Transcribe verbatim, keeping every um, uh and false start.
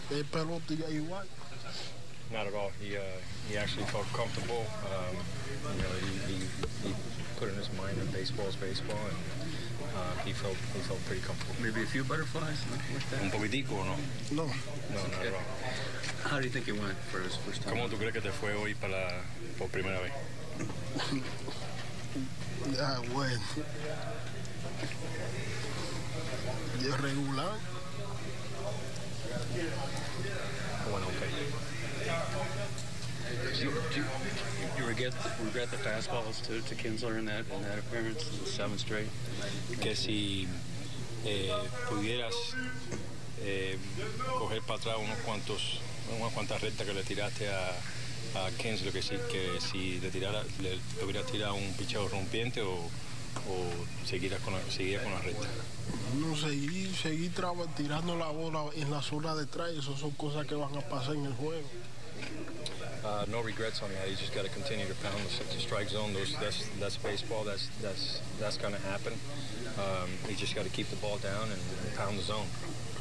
es pelota igual. Not at all. He uh, he actually felt comfortable. Um, you know, he, he, he put in his mind that baseball is baseball, and uh, he felt he felt pretty comfortable. Maybe a few butterflies like that. Un poquitico o no? No. No, not at all. How do you think it went for his first time? ¿Cómo tú crees que te fue hoy para por primera vez? Ya, bueno. Yo regular. Went okay. Do you, do you, you regret regret the fastballs to, to Kinsler in that in that appearance, the seventh straight? Que si eh, pudieras eh, coger para atrás unos cuantos, unas cuantas rectas que le tiraste a, a Kinsler, que si, que si le, tirara, le, le hubieras tirado un picheo rompiente o, o seguirías con la, seguirías con la recta. No, seguí, seguí traba, tirando la bola en la zona de atrás. Esas son cosas que van a pasar en el juego. Uh, no regrets on that. You just got to continue to pound the, the strike zone. Those, that's that's baseball. That's that's that's going to happen. Um, you just got to keep the ball down and, and pound the zone.